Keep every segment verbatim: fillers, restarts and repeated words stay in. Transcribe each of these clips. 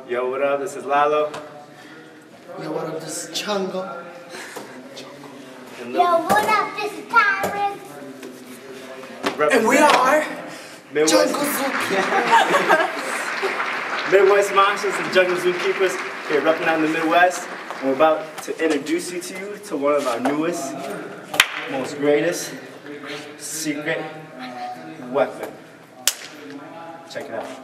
Yo, what up? This is Lalo. Yo, what up? This is Chungo. Yo, what up? This is Tyron. And we are Midwest, Jungle Zookeepers. Midwest Monstaz and Jungle Zookeepers here repping out in the Midwest. And we're about to introduce you to you to one of our newest, most greatest secret weapon. Check it out.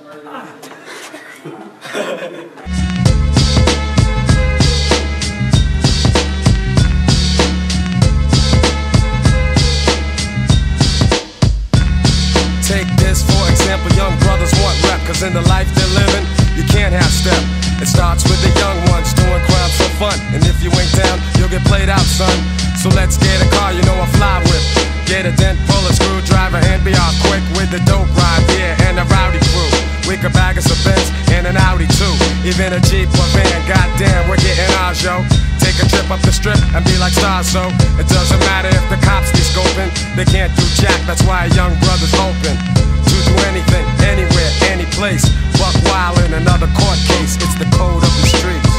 Take this for example, young brothers want rep, cause in the life they're living, you can't have step. It starts with the young ones doing crimes for fun, and if you ain't down, you'll get played out, son. So let's get a car, you know I fly with. Get a dent, pull a screwdriver, and be off quick with the dope ride, yeah, and a rowdy crew. We could bag us a Benz and an Audi too, even a Jeep or van, goddamn, we're getting ours, yo. Take a trip up the strip and be like stars, so it doesn't matter if the cops be scoping. They can't do jack, that's why a young brother's open to do anything, anywhere, any place. Buck wild in another court case, it's the code of the streets.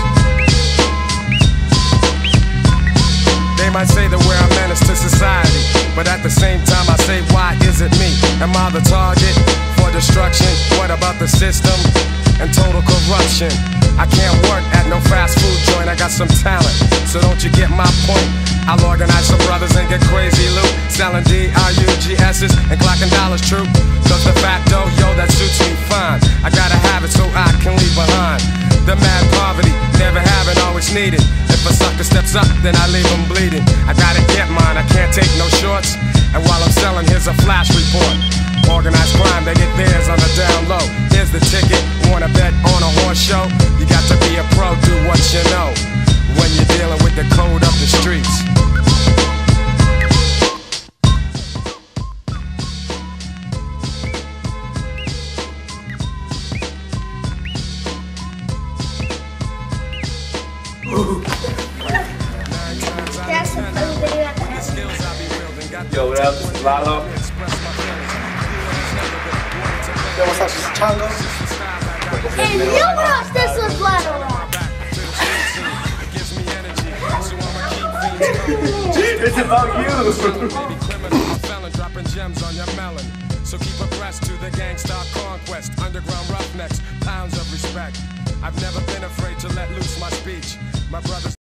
They might say that we're a menace to society, but at the same time I say, why is it me? Am I the target for destruction? What about the system and total corruption? I can't work at no fast food joint, I got some talent, so don't you get my point? I'll organize some brothers and get crazy loot, selling D R U G S's and clocking dollars true. Cause the fat dough, yo, that suits me fine. I gotta have it so I can leave behind the mad poverty, never having, always needed. If a sucker steps up, then I leave him bleeding. I gotta get mine, I can't take no shorts. And while I'm selling, here's a flash report. Organized crime, they get theirs on the down low. Here's the ticket, wanna bet on a horse show? You got to be a pro, do what you know, when you're dealing with the code of the streets. That's a fun video at the end. Yo, what up? This is Lalo. Yo, what's up? This is Chungo. And you watch this with Lalo. It's about you. Dropping gems on your melon. So keep abreast to the gangsta conquest. Underground roughnecks, pounds of respect. I've never been afraid to let loose my speech. My brothers